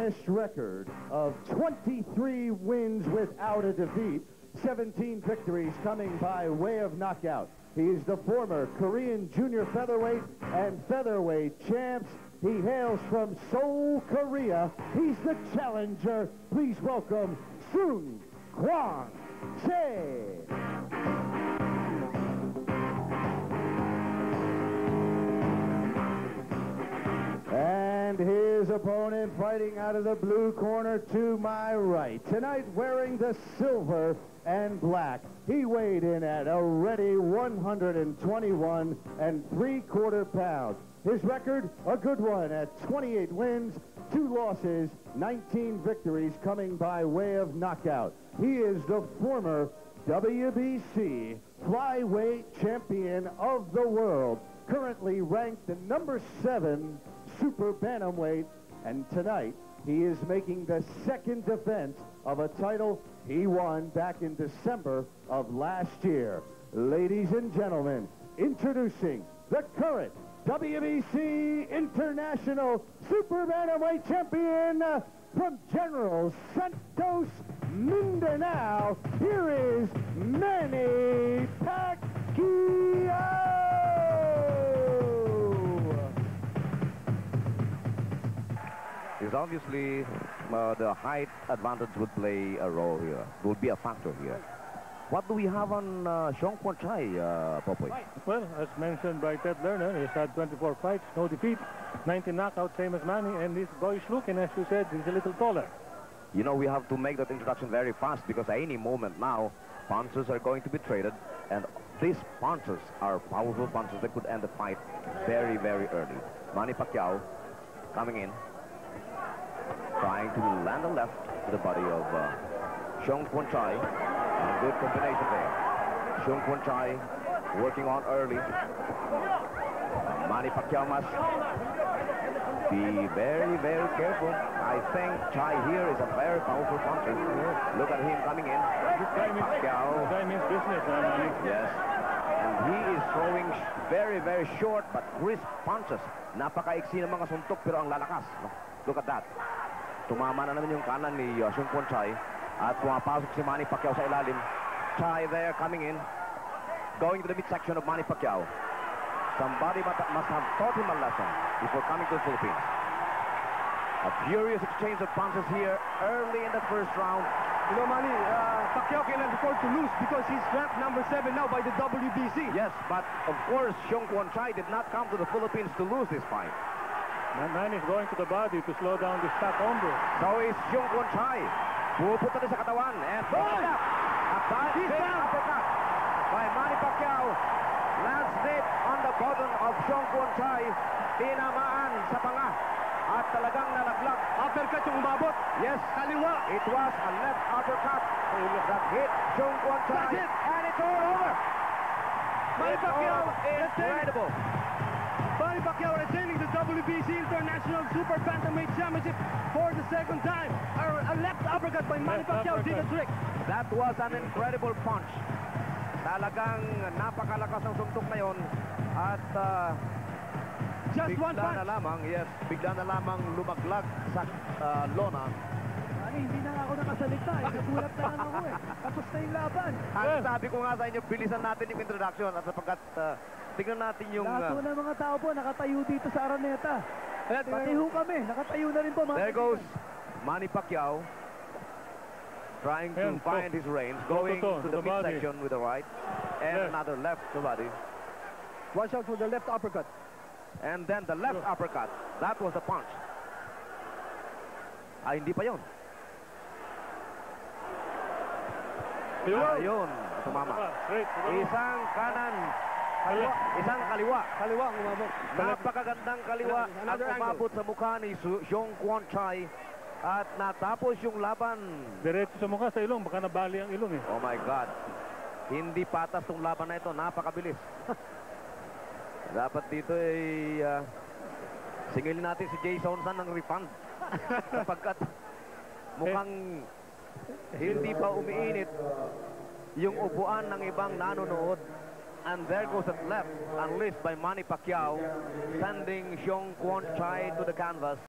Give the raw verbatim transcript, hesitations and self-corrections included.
fresh record of twenty-three wins without a defeat, seventeen victories coming by way of knockout. He is the former Korean junior featherweight and featherweight champs. He hails from Seoul, Korea. He's the challenger. Please welcome Sung Kwang Chae. And his opponent fighting out of the blue corner to my right. Tonight wearing the silver and black. He weighed in at a ready one hundred twenty-one and three quarter pounds. His record, a good one at twenty-eight wins, two losses, nineteen victories coming by way of knockout. He is the former W B C flyweight champion of the world, currently ranked the number seven super bantamweight, and tonight he is making the second defense of a title he won back in December of last year. Ladies and gentlemen, introducing the current W B C International Super Bantamweight Champion uh, from General Santos, Mindanao, here is Manny Pacquiao! Is obviously uh, the height advantage would play a role here, would be a factor here. What do we have on uh, Seong Kwang Chae, uh, Popoy? Well, as mentioned by Ted Lerner, he's had twenty-four fights, no defeat, nineteen knockouts, same as Manny, and he's boyish looking, as you said, he's a little taller. You know, we have to make that introduction very fast because at any moment now, punches are going to be traded, and these punches are powerful punches that could end the fight very, very early. Manny Pacquiao coming in, trying to land a left to the body of uh, Seong Kwang Chae. A good combination there. Seong Kwang Chae working on early. Manny Pacquiao must be very, very careful. I think Chae here is a very powerful puncher. Look at him coming in. Pacquiao. This guy means business. Uh, yes. And he is throwing very, very short but crisp punches. Napaka-iksi ng mga suntok pero ang lalakas. Look at that. Tumama na naman yung kanan ni uh, Seong Kwang Chae. At pumapasok si Manny Pacquiao sa ilalim. Chae there coming in. Going to the midsection of Manny Pacquiao. Somebody must have taught him a lesson before coming to the Philippines. A furious exchange of punches here early in the first round. You know, Manny, uh, Pacquiao cannot afford to lose because he's ranked number seven now by the W B C. Yes, but of course, Seong Kwang Chae did not come to the Philippines to lose this fight. Manny is going to the body to slow down this fat hombre. So is Seong Kwang Chae. Pupunta din sa katawan. And ball up. A bad big uppercut by Manny Pacquiao. Lands deep on the bottom of Seong Kwang Chae. Tinamaan sa panga. At talagang nalaglag. Uppercut yung umabot. Yes. Kaliwa. It was a left uppercut that hit Seong Kwang Chae. That's it. And it's all over. Manny Pacquiao. Incredible. Manny Pacquiao retaining the W B C International Super Bantamweight Championship for the second time. A left uppercut by Manny Pacquiao did the trick. That was an incredible punch. Talagang napakalakas ng suntok na yon. At uh, just one punch. Bigla na lamang, yes, bigla na lamang lumaglag sa uh, lona. Manny, hindi na ako nakasalita. Eh. Nagulat na lang ako eh. Tapos na yung laban. Ang sabi ko nga sa inyo, bilisan natin yung introduction at sapagkat uh, tingnan natin yung... Lahat Uh, ng mga tao po nakatayo dito sa Araneta. Pati ho kami, nakatayo na rin po. Mga there goes Manny Pacquiao trying to and find to, his range, going to, to, to, to the, the midsection with the right, and left. another left to body. Watch out for the left uppercut. And then the left Sure. uppercut. That was the punch. Ay, hindi pa yun. Ayun, tumama. Straight. Isang kanan, kaliwa, isang kaliwa. Kaliwa ang umabot. Napakagandang kaliwa at Another angle. umabot sa mukha ni Seong Kwang Chae at natapos yung laban. Diretso sa mukha sa ilong, baka nabali ang ilong eh. Oh my God. Hindi patas tong laban na ito, napakabilis. Dapat dito ay uh, singilin natin si Jason San ng refund. Sapagkat mukhang hindi pa umiinit yung upuan ng ibang nanonood. And there goes that left, unleashed by Manny Pacquiao, sending Seong Kwang Chae to the canvas.